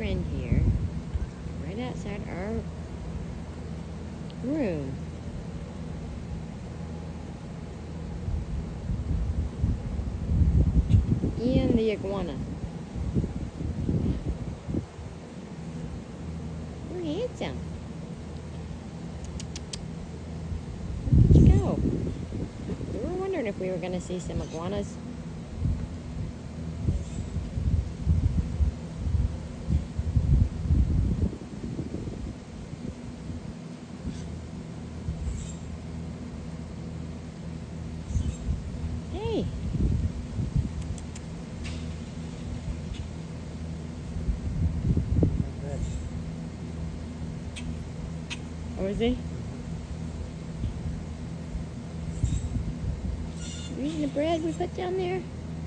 friend here, right outside our room. Ian the iguana. You're handsome. Where did you go? We were wondering if we were going to see some iguanas. Hey. Oh, is he? You eating the bread we put down there?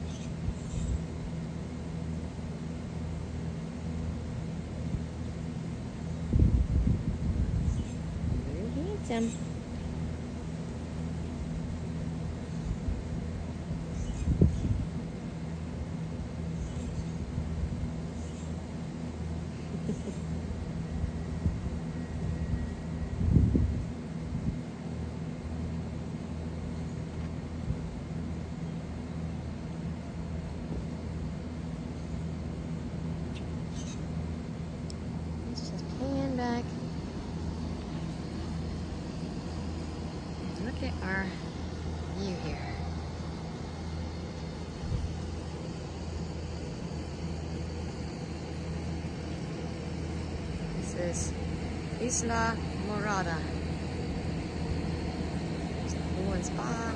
Very handsome. Let's just pan back and look at our view here. This is Islamorada. There's the pool and spa.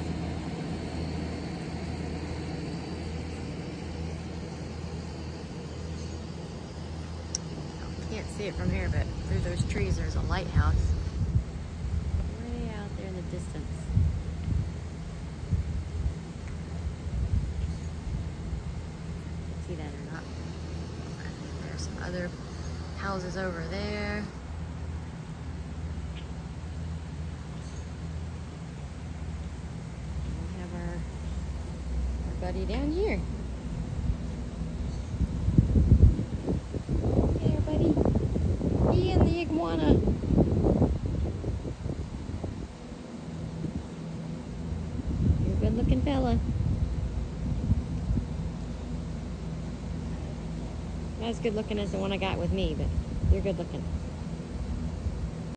Can't see it from here, but through those trees there's a lighthouse way out there in the distance. See that or not? I think there's some other houses over there. And we have our buddy down here. There, buddy. Ian the iguana. You're a good looking fella. Not as good looking as the one I got with me, but you're good looking.